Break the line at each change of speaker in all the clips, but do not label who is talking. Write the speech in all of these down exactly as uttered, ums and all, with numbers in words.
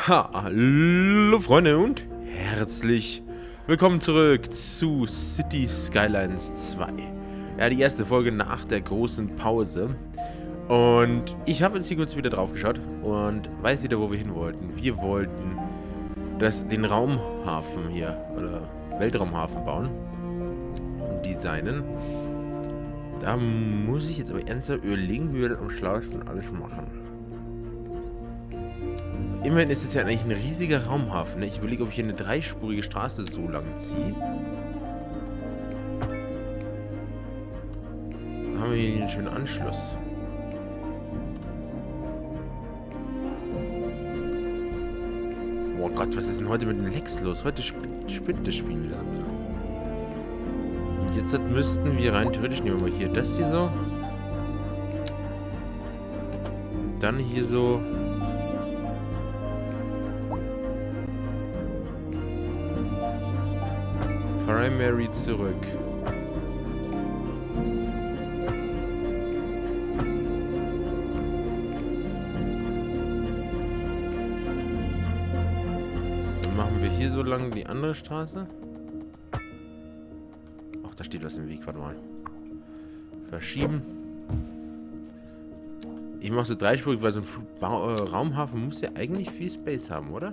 Ha, hallo Freunde und herzlich willkommen zurück zu City Skylines zwei. Ja, die erste Folge nach der großen Pause. Und ich habe jetzt hier kurz wieder drauf geschaut und weiß wieder, wo wir hin wollten. Wir wollten das, den Raumhafen hier, oder Weltraumhafen bauen und designen. Da muss ich jetzt aber ernsthaft überlegen, wie wir das am schlauesten alles machen. Immerhin ist es ja eigentlich ein riesiger Raumhafen. Ne? Ich überlege, ob ich hier eine dreispurige Straße so lang ziehe. Da haben wir hier einen schönen Anschluss. Oh Gott, was ist denn heute mit den Lecks los? Heute spinnt, spinnt das Spiel wieder. Und jetzt müssten wir rein theoretisch, nehmen wir mal hier das hier so. Dann hier so. Primary zurück. Dann machen wir hier so lang die andere Straße. Ach, da steht was im Weg. Warte mal. Verschieben. Ich mache so dreispurig, weil so ein Ba- äh, Raumhafen muss ja eigentlich viel Space haben, oder?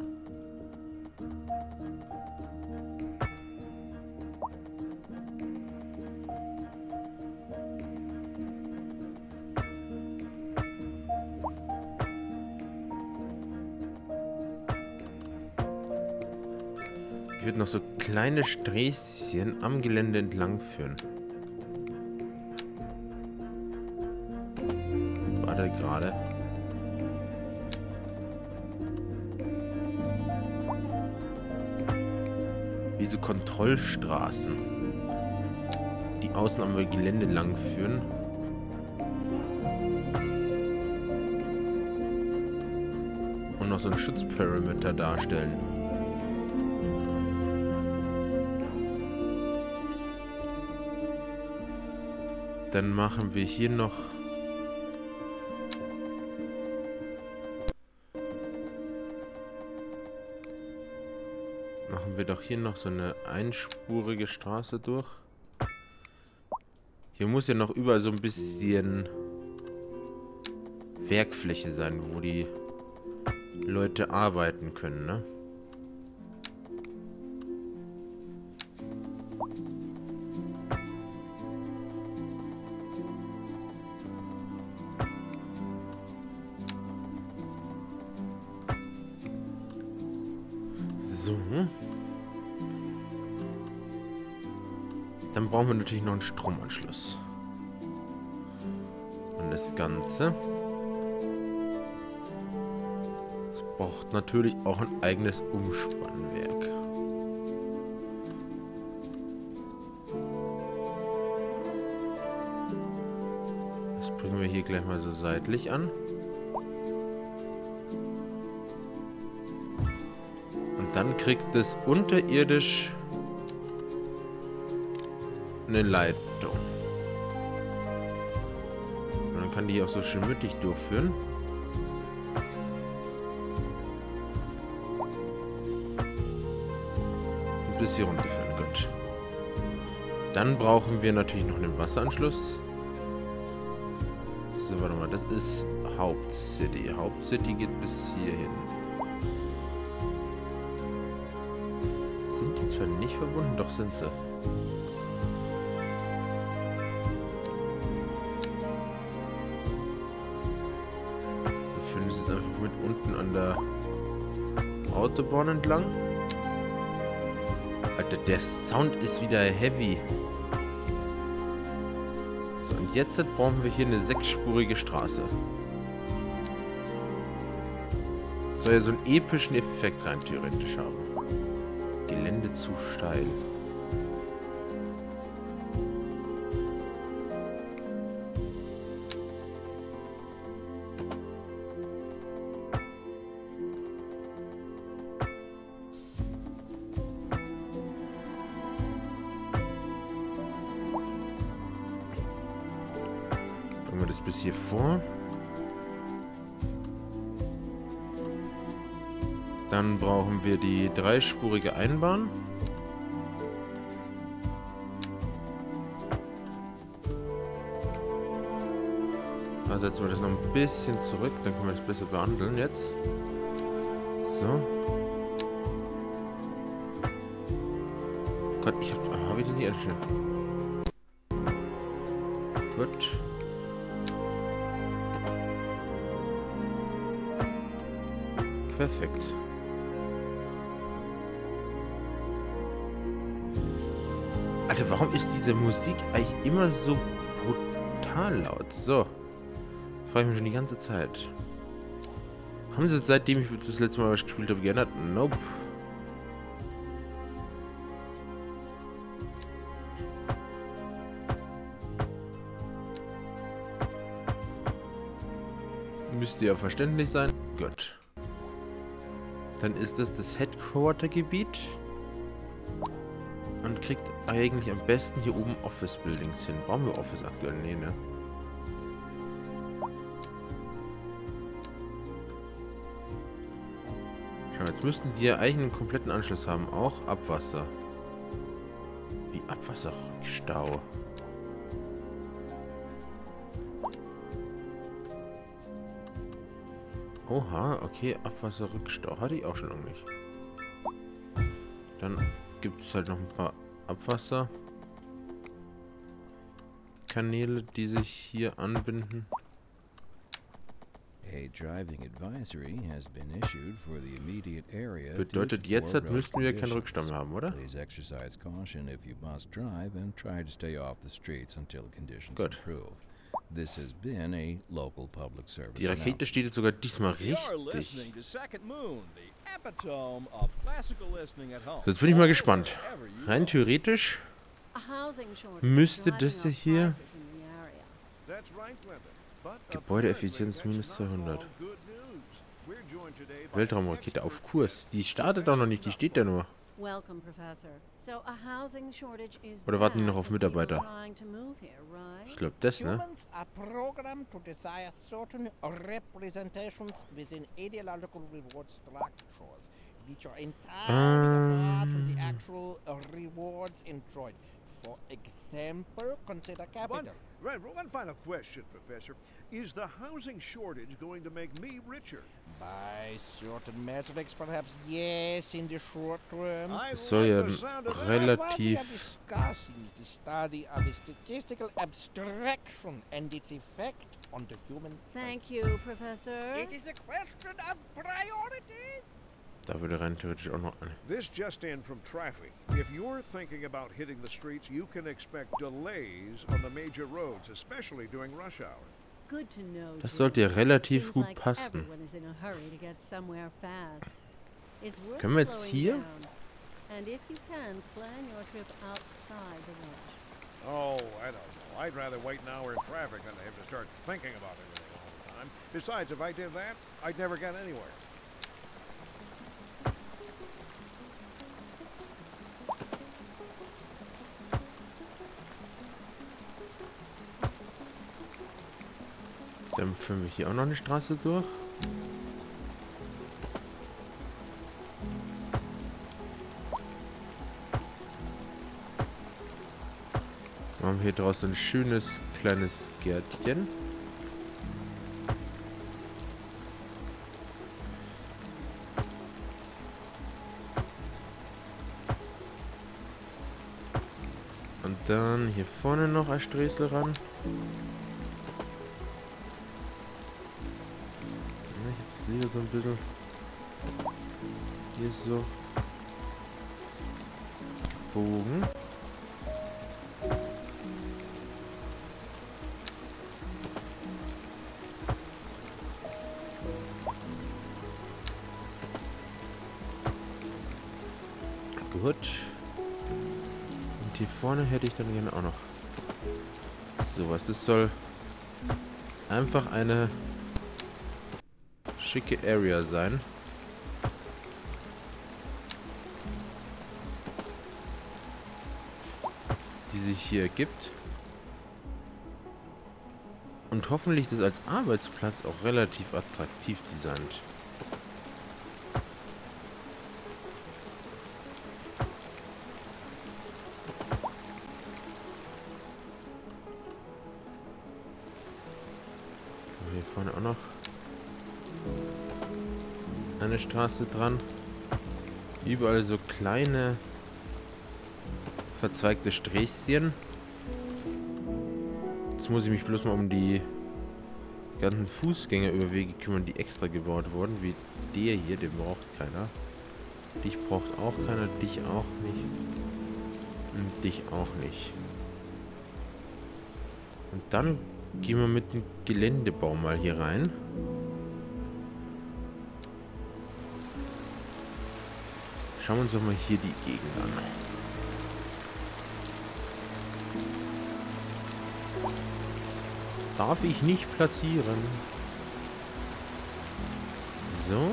Ich würde noch so kleine Sträßchen am Gelände entlang führen. Warte gerade. Wie so Kontrollstraßen, die außen am Gelände lang führen. Und noch so einen Schutzperimeter darstellen. Dann machen wir hier noch machen wir doch hier noch so eine einspurige Straße durch. Hier muss ja noch überall so ein bisschen Werkfläche sein, wo die Leute arbeiten können, ne? So. Dann brauchen wir natürlich noch einen Stromanschluss. Und das Ganze. Es braucht natürlich auch ein eigenes Umspannwerk. Das bringen wir hier gleich mal so seitlich an. Dann kriegt es unterirdisch eine Leitung. Und dann kann die auch so schön mittig durchführen. Und bis hier runterführen. Gut. Dann brauchen wir natürlich noch einen Wasseranschluss. So, warte mal, das ist Hauptcity. Hauptcity geht bis hierhin. Sind die zwar nicht verbunden, doch sind sie. Wir führen es jetzt einfach mit unten an der Autobahn entlang. Alter, der Sound ist wieder heavy. So, und jetzt brauchen wir hier eine sechsspurige Straße. Soll ja so einen epischen Effekt rein theoretisch haben. Gelände zu steil. Bringen wir das bis hier vor. Dann brauchen wir die dreispurige Einbahn. Also setzen wir das noch ein bisschen zurück, dann können wir das besser behandeln jetzt. So. Gott, ich hab... Ah, hab ich das nicht angeschnitten? Gut. Perfekt. Alter, warum ist diese Musik eigentlich immer so brutal laut? So. Frage ich mich schon die ganze Zeit. Haben sie seitdem ich das letzte Mal was gespielt habe geändert? Nope. Müsste ja verständlich sein. Gut. Dann ist das das Headquarter-Gebiet. Und kriegt eigentlich am besten hier oben Office-Buildings hin. Brauchen wir Office aktuell? Nee, ne? Schau, jetzt müssten die ja eigentlich einen kompletten Anschluss haben. Auch Abwasser. Wie Abwasserstau. Oha, okay, Abwasserrückstau hatte ich auch schon lange nicht. Dann gibt es halt noch ein paar Abwasserkanäle, die sich hier anbinden. Bedeutet, jetzt halt müssten wir keinen Rückstau mehr haben, oder? Gut. Die Rakete steht jetzt sogar diesmal richtig. Jetzt bin ich mal gespannt. Rein theoretisch müsste das hier... Gebäudeeffizienz minus zweihundert. Weltraumrakete auf Kurs. Die startet auch noch nicht, die steht da nur. Oder warten die noch auf Mitarbeiter? Ich glaube das, ne? Ähm.
For example, consider capital. One, right, one final question, Professor. Is the housing shortage going to make me richer? By certain metrics, perhaps yes, in the short term.
Es soll ja relativ...
What we are discussing is the study of a statistical abstraction and its effect on the human...
Thank you, Professor.
It is a question of priority.
Da würde rein theoretisch auch noch eine.
This just in from traffic. If you're thinking about hitting the streets, you can expect delays on the major roads, especially during rush hour.
Good to know.
Das sollte ja relativ gut passen. Können wir jetzt hier?
Oh, I don't know. I'd rather wait an hour in traffic than have to start thinking about everything all the time. Besides, if I did that, I'd never get anywhere.
Dann führen wir hier auch noch eine Straße durch. Wir haben hier draußen ein schönes kleines Gärtchen. Und dann hier vorne noch ein Sträßle ran. Hier so ein bisschen. Hier ist so gebogen. Gut. Und hier vorne hätte ich dann gerne auch noch sowas. Das soll einfach eine schicke Area sein. Die sich hier ergibt. Und hoffentlich das als Arbeitsplatz auch relativ attraktiv designt. eine Straße dran. Überall so kleine verzweigte Sträßchen. Jetzt muss ich mich bloß mal um die ganzen Fußgängerüberwege kümmern, die extra gebaut wurden, wie der hier, den braucht keiner. Dich braucht auch keiner, dich auch nicht. Und dich auch nicht. Und dann gehen wir mit dem Geländebau mal hier rein. Schauen wir uns doch mal hier die Gegend an. Darf ich nicht platzieren. So.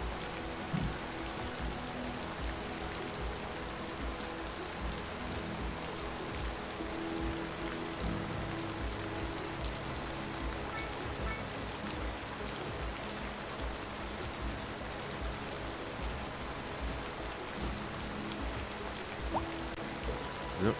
So.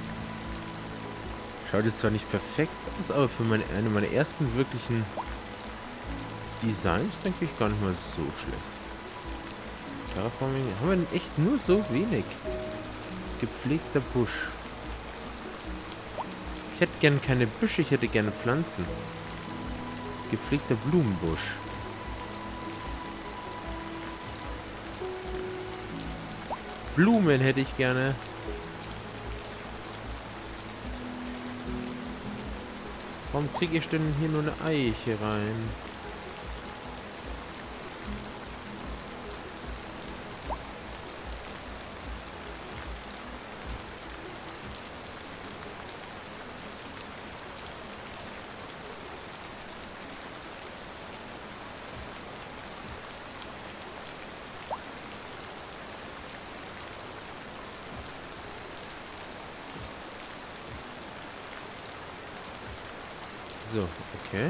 Schaut jetzt zwar nicht perfekt aus, aber für meine, eine meiner ersten wirklichen Designs denke ich gar nicht mal so schlecht. Terraforming, haben wir denn echt nur so wenig? Gepflegter Busch. Ich hätte gern keine Büsche, ich hätte gerne Pflanzen. Gepflegter Blumenbusch. Blumen hätte ich gerne. Warum kriege ich denn hier nur eine Eiche rein? So, okay.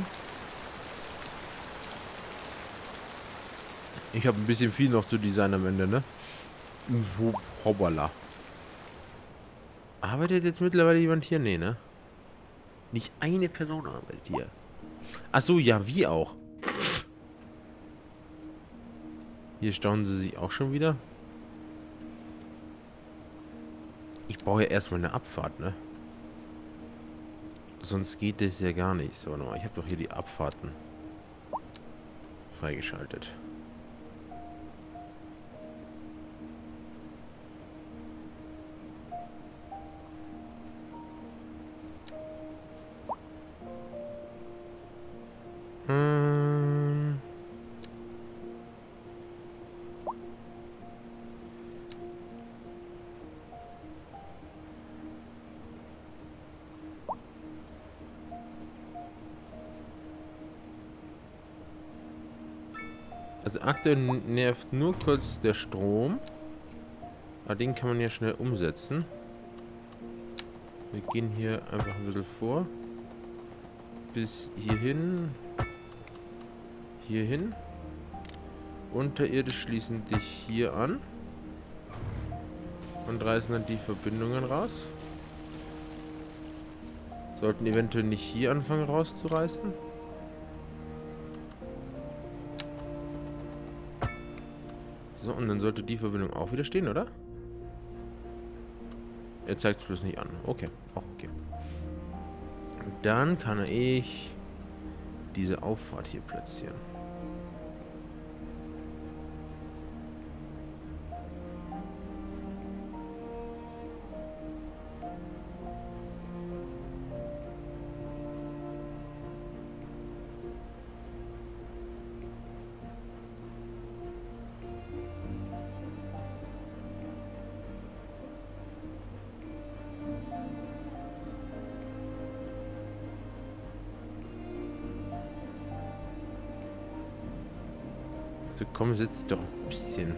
Ich habe ein bisschen viel noch zu designen am Ende, ne? Hoppala. Arbeitet jetzt mittlerweile jemand hier? Nee, ne? Nicht eine Person arbeitet hier. Ach so, ja, wie auch. Hier staunen sie sich auch schon wieder. Ich brauche ja erstmal eine Abfahrt, ne? Sonst geht das ja gar nicht. So, nochmal. Ich habe doch hier die Abfahrten freigeschaltet. Hm. Also aktuell nervt nur kurz der Strom. Aber den kann man ja schnell umsetzen. Wir gehen hier einfach ein bisschen vor. Bis hierhin. Hierhin. Unterirdisch schließen dich hier an. Und reißen dann die Verbindungen raus. Sollten eventuell nicht hier anfangen rauszureißen. So, und dann sollte die Verbindung auch wieder stehen, oder? Er zeigt es bloß nicht an. Okay, auch okay. Und dann kann ich diese Auffahrt hier platzieren. So, komm, sitzt doch ein bisschen.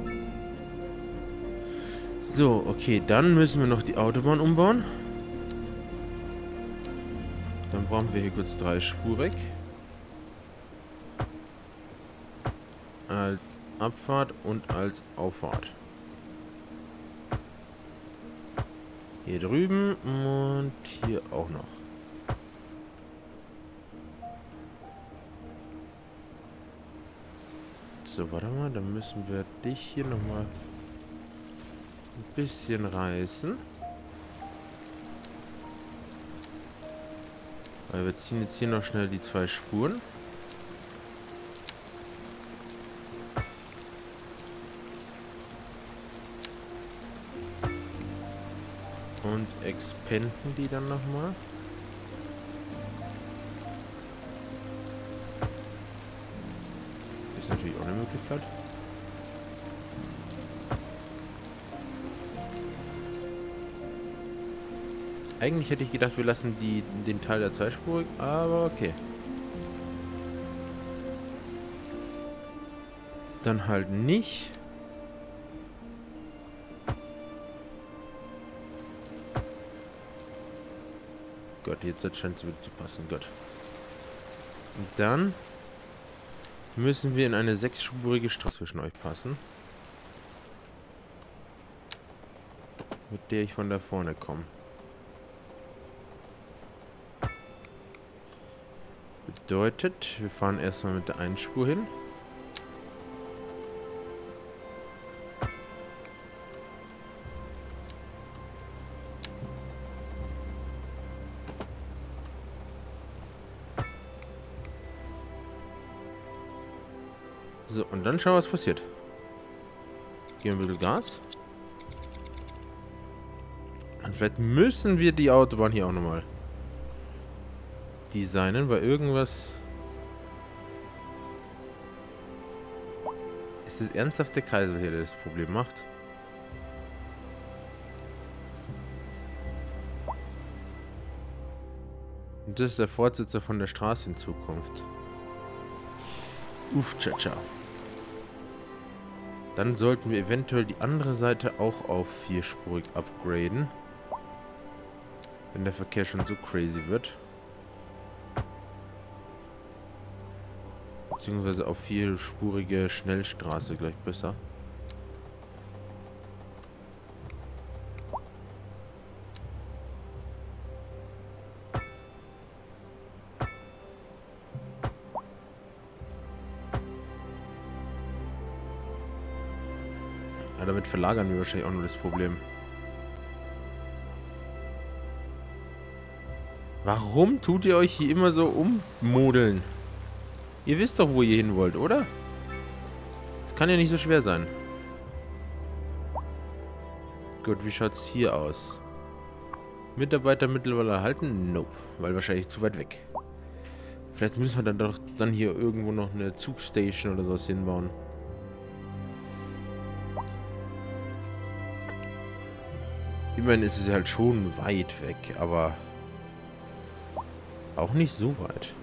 So, okay, dann müssen wir noch die Autobahn umbauen. Dann brauchen wir hier kurz dreispurig. Als Abfahrt und als Auffahrt. Hier drüben und hier auch noch. So, warte mal, dann müssen wir dich hier nochmal ein bisschen reißen. Weil wir ziehen jetzt hier noch schnell die zwei Spuren. Und expenden die dann nochmal. Ist natürlich auch eine Möglichkeit. Eigentlich hätte ich gedacht, wir lassen die, den Teil der zweispurig, aber okay. Dann halt nicht. Gott, jetzt scheint es wieder zu passen. Gott. Und dann müssen wir in eine sechsspurige Straße zwischen euch passen. Mit der ich von da vorne komme. Bedeutet, wir fahren erstmal mit der einen Spur hin. So, und dann schauen wir, was passiert. Geben wir ein bisschen Gas. Und vielleicht müssen wir die Autobahn hier auch nochmal designen, weil irgendwas... Ist das ernsthaft der Kreisel hier, der das Problem macht? Und das ist der Fortsetzer von der Straße in Zukunft. Uff, tja, tja. Dann sollten wir eventuell die andere Seite auch auf vierspurig upgraden. Wenn der Verkehr schon so crazy wird. Beziehungsweise auf vierspurige Schnellstraße gleich besser. Ja, damit verlagern wir wahrscheinlich auch nur das Problem. Warum tut ihr euch hier immer so ummodeln? Ihr wisst doch, wo ihr hin wollt, oder? Das kann ja nicht so schwer sein. Gut, wie schaut's hier aus? Mitarbeiter mittlerweile erhalten? Nope, weil wahrscheinlich zu weit weg. Vielleicht müssen wir dann doch dann hier irgendwo noch eine Zugstation oder sowas hinbauen. Immerhin ist es halt schon weit weg, aber auch nicht so weit.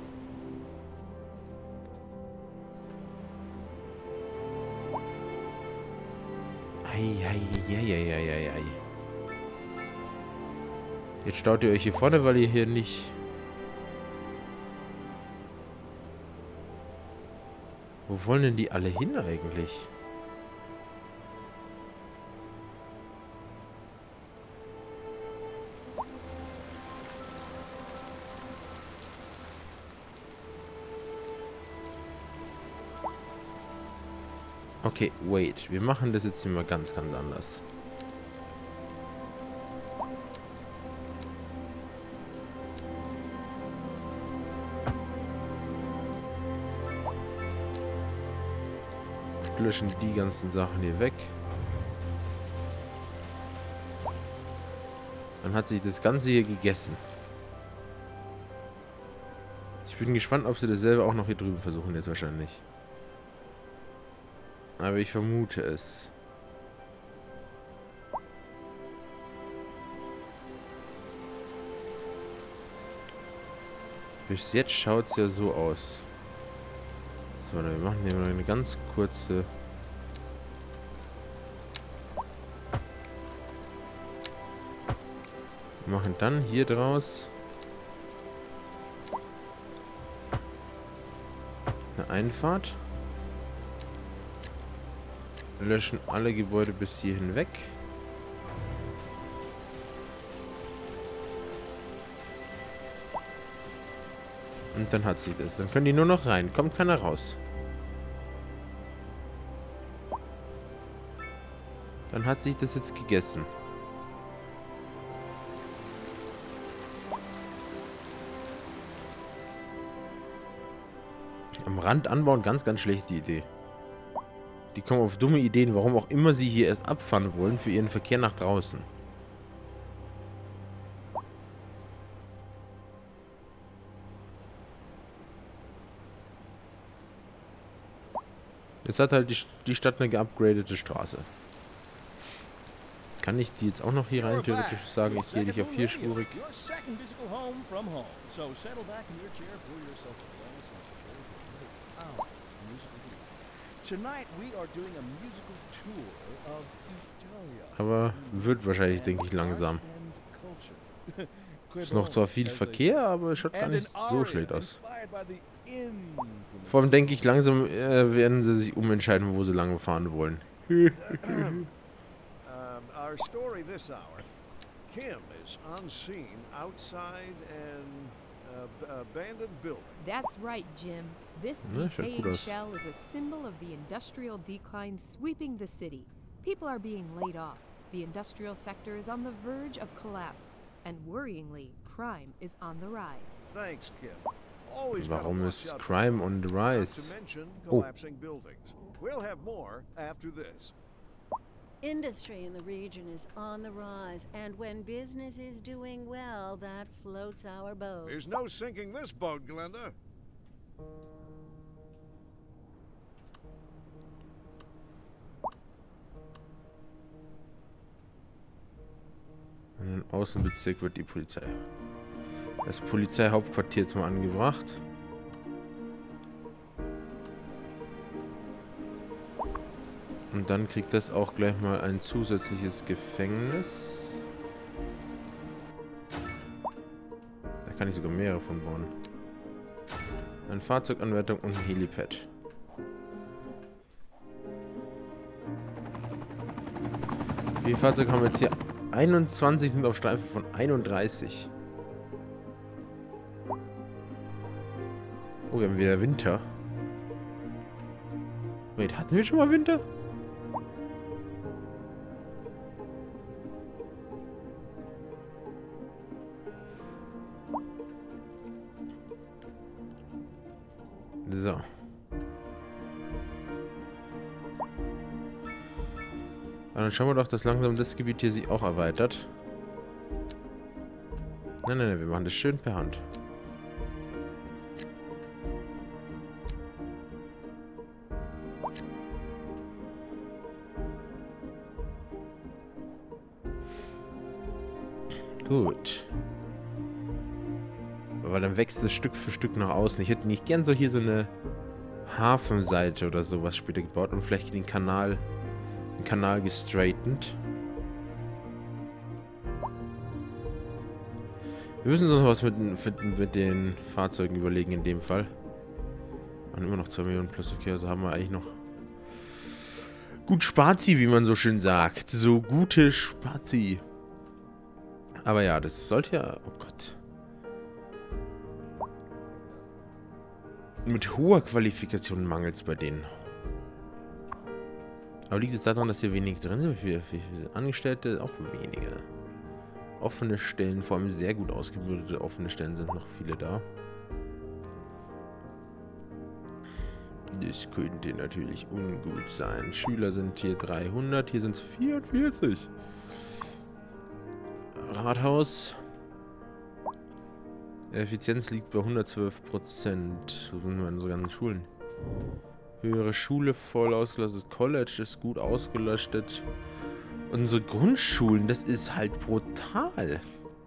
Eieieiei. Jetzt staut ihr euch hier vorne, weil ihr hier nicht... Wo wollen denn die alle hin eigentlich? Okay, wait. Wir machen das jetzt immer ganz, ganz anders. Wir löschen die ganzen Sachen hier weg. Dann hat sich das Ganze hier gegessen. Ich bin gespannt, ob sie dasselbe auch noch hier drüben versuchen jetzt wahrscheinlich. Aber ich vermute es. Bis jetzt schaut es ja so aus. So, wir machen hier mal eine ganz kurze... Wir machen dann hier draus eine Einfahrt. Löschen alle Gebäude bis hierhin weg. Und dann hat sie das. Dann können die nur noch rein. Kommt keiner raus. Dann hat sich das jetzt gegessen. Am Rand anbauen, ganz, ganz schlechte Idee. Die kommen auf dumme Ideen, warum auch immer sie hier erst abfahren wollen für ihren Verkehr nach draußen. Jetzt hat halt die, die Stadt eine geupgradete Straße. Kann ich die jetzt auch noch hier rein theoretisch sagen? Ich gehe dich auf vierspurig. Aber wird wahrscheinlich, denke ich, langsam. Ist noch zwar viel Verkehr, aber es schaut gar nicht so schlecht aus. Vor allem denke ich, langsam äh, werden sie sich umentscheiden, wo sie lang fahren wollen.
Our story this hour. Kim is on scene outside an uh, abandoned building.
That's right, Jim. This decaying shell is a symbol of the industrial decline sweeping the city. People are being laid off. The industrial sector is on the verge of collapse. And worryingly, crime is on the rise.
Thanks, Kim. Always
Warum ist Crime on the rise?
Oh. Buildings. We'll have more after this.
Industry in the region is on the rise, and when business is doing well, that floats our boat.
There's no sinking this boat, Glenda.
In den Außenbezirk wird die Polizei. Das Polizeihauptquartier jetzt mal angebracht. Und dann kriegt das auch gleich mal ein zusätzliches Gefängnis. Da kann ich sogar mehrere von bauen. Eine Fahrzeuganwärtung und ein Helipad. Wie viele Fahrzeuge haben wir jetzt hier? einundzwanzig sind auf Streife von einunddreißig. Oh, wir haben wieder Winter. Wait, hatten wir schon mal Winter? So. Aber dann schauen wir doch, dass langsam das Gebiet hier sich auch erweitert. Nein, nein, nein, wir machen das schön per Hand. Gut. Aber dann wächst es Stück für Stück nach außen. Ich hätte nicht gern so hier so eine Hafenseite oder sowas später gebaut und vielleicht den Kanal, den Kanal gestraightened. Wir müssen uns noch was mit, mit, mit den Fahrzeugen überlegen in dem Fall. Und immer noch zwei Millionen plus, okay, also haben wir eigentlich noch gut Spazi, wie man so schön sagt. So gute Spazi. Aber ja, das sollte ja... Oh Gott. Mit hoher Qualifikation mangelt es bei denen. Aber liegt es daran, dass hier wenig drin sind? Wie viele Angestellte? Auch wenige. Offene Stellen, vor allem sehr gut ausgebildete offene Stellen sind noch viele da. Das könnte natürlich ungut sein. Schüler sind hier dreihundert, hier sind es vierundvierzig. Rathaus. Effizienz liegt bei hundertzwölf Prozent. So sind wir in unseren ganzen Schulen. Höhere Schule voll ausgelastet. College ist gut ausgelastet. Unsere Grundschulen, das ist halt brutal.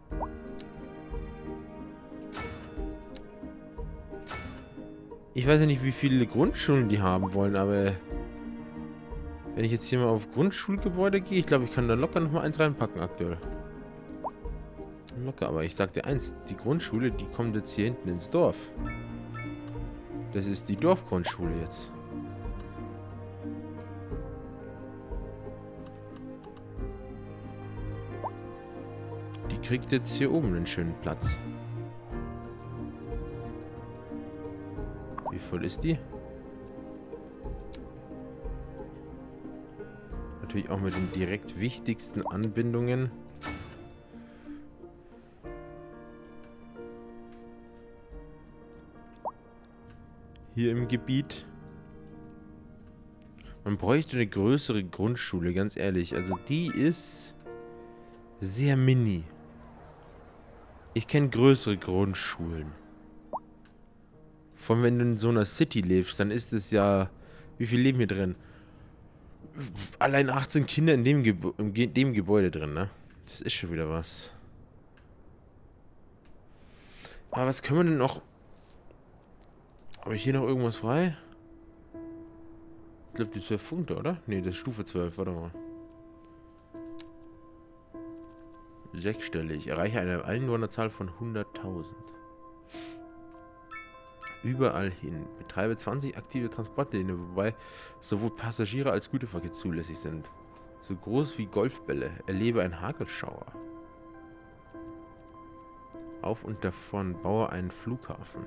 Ich weiß ja nicht, wie viele Grundschulen die haben wollen, aber wenn ich jetzt hier mal auf Grundschulgebäude gehe, ich glaube, ich kann da locker noch mal eins reinpacken aktuell. Locker, aber ich sag dir eins, die Grundschule, die kommt jetzt hier hinten ins Dorf. Das ist die Dorfgrundschule jetzt. Die kriegt jetzt hier oben einen schönen Platz. Wie voll ist die? Natürlich auch mit den direkt wichtigsten Anbindungen. Hier im Gebiet. Man bräuchte eine größere Grundschule, ganz ehrlich. Also die ist sehr mini. Ich kenne größere Grundschulen. Von wenn du in so einer City lebst, dann ist es ja... Wie viel leben hier drin? Allein achtzehn Kinder in dem, Gebä in dem Gebäude drin, ne? Das ist schon wieder was. Aber was können wir denn noch... Habe ich hier noch irgendwas frei? Ich glaube, die zwölf Punkte, oder? Ne, das ist Stufe zwölf, warte mal. Sechsstellig. Erreiche eine Einwohnerzahl von hunderttausend. Überall hin. Betreibe zwanzig aktive Transportlinien, wobei sowohl Passagiere als Güterverkehr zulässig sind. So groß wie Golfbälle. Erlebe einen Hagelschauer. Auf und davon. Baue einen Flughafen.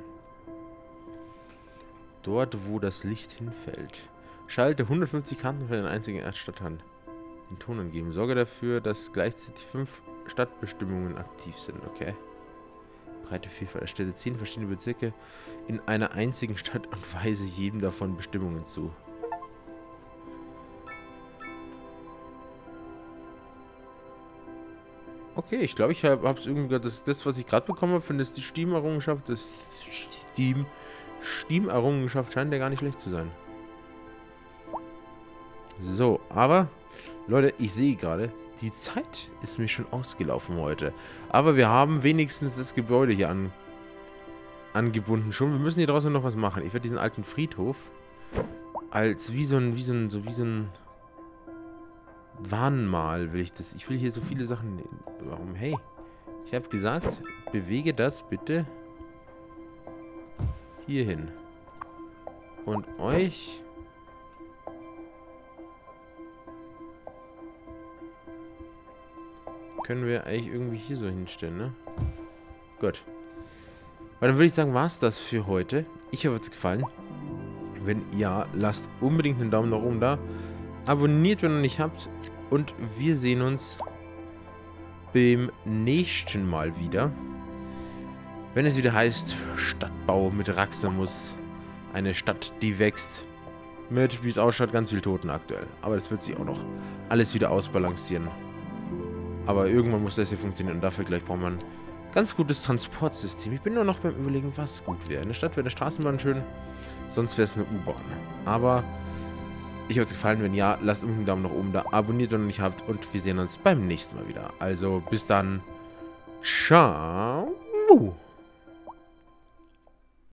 Dort, wo das Licht hinfällt. Schalte hundertfünfzig Karten für den einzigen Erdstadthand. Den Ton angeben. Sorge dafür, dass gleichzeitig fünf Stadtbestimmungen aktiv sind. Okay. Breite Vielfalt. Erstelle zehn verschiedene Bezirke in einer einzigen Stadt und weise jedem davon Bestimmungen zu. Okay, ich glaube, ich habe es irgendwie... Das, das, was ich gerade bekommen habe, finde ich die Steam-Errungenschaft. Das Steam... Steam-Errungenschaft scheint ja gar nicht schlecht zu sein. So, aber, Leute, ich sehe gerade, die Zeit ist mir schon ausgelaufen heute. Aber wir haben wenigstens das Gebäude hier an, angebunden schon. Wir müssen hier draußen noch was machen. Ich werde diesen alten Friedhof als wie so ein, wie so ein, so wie so ein Warnmal will ich das. Ich will hier so viele Sachen... Warum? Hey, ich habe gesagt, bewege das bitte... hierhin. Und euch... können wir eigentlich irgendwie hier so hinstellen, ne? Gut. Weil dann würde ich sagen, war es das für heute. Ich hoffe, es hat gefallen. Wenn ja, lasst unbedingt einen Daumen nach oben da. Abonniert, wenn ihr noch nicht habt. Und wir sehen uns beim nächsten Mal wieder. Wenn es wieder heißt, Stadtbau mit Raxamus. Eine Stadt, die wächst. Mit, wie es ausschaut, ganz viel Toten aktuell. Aber das wird sich auch noch alles wieder ausbalancieren. Aber irgendwann muss das hier funktionieren. Und dafür gleich braucht man ein ganz gutes Transportsystem. Ich bin nur noch beim Überlegen, was gut wäre. In der Stadt wäre eine Straßenbahn schön. Sonst wäre es eine U-Bahn. Aber ich hoffe, es gefallen. Wenn ja, lasst unbedingt einen Daumen nach oben da. Abonniert, wenn ihr noch nicht habt. Und wir sehen uns beim nächsten Mal wieder. Also bis dann. Ciao.